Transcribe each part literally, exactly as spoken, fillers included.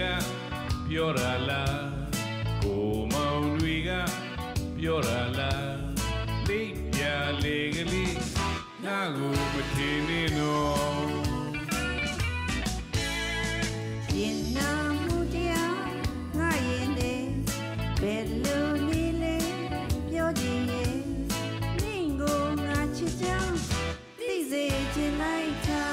ပြောတာလားကိုမောင်တွေကပြောတာလားလိပ်ပြလေကလေးငါကိုမထင်နေတော့ရင်နာမှုတရားငါရင်တဲ့ဘယ်လိုနေလဲပြောကြည့်ရဲ့နင့်ကိုငါချစ်ကြောင်းသိစေချင်လိုက်တာ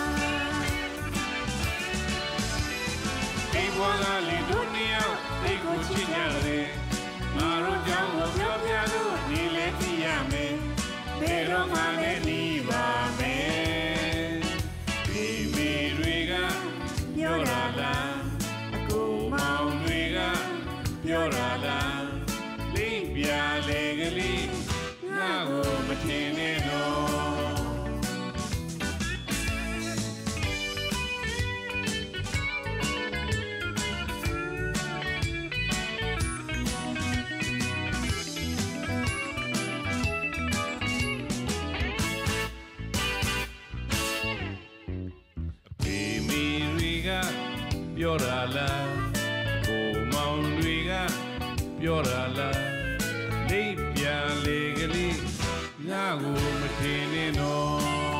ဒီဘဝကလေတို့နှစ်ယောက်သိကိုချစ်ကြတယ်ငါတို့ကြောင့်ကိုပြောပြလို့နေလဲသိရမယ်ဘယ်တော့မှလည်းနေပါမယ်ဒီမိတွေကပြောတာလားအကိုမောင်တွေကပြောတာလားလိပ်ပြလေကလေးငါကိုမထင်နဲ့တော့ပြောတာလားကိုမောင်တွေကပြောတာလားလိပ်ပြလေကလေးငါကိုမထင်နဲ့တော့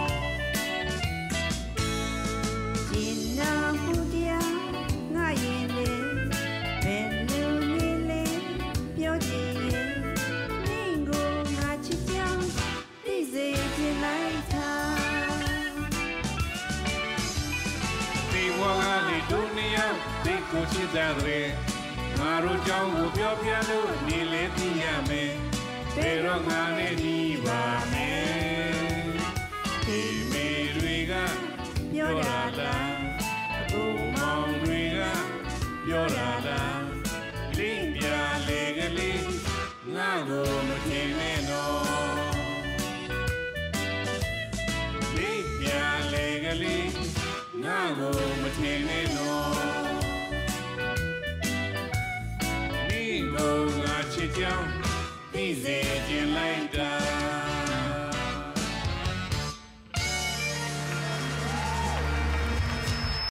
ရင်နာမှုတရားငါရင်လေဘယ်လိုနေလဲပြောကြည့်ရဲ့နင့်ကိုငါချစ်ကြောင်းသိစေချင်လိုက်တာဒီဘဝကလေတို့နှစ်ယောက်သိကိုချစ်ကြတယ်ငါတို့ကြောင့်ကိုပြောပြလို့နေလဲသိရမယ်ဘယ်တော့ငါနဲ့ညီပါမယ်ဒီမိတွေကပြောတာလားအကိုမောင်တွေကပြောတာလားလိပ်ပြလေကလေးငါကိုမထင်နဲ့တော့လိပ်ပြလေကလေးငါကိုမထင်နဲ့တော့你我我去讲，你在进来的。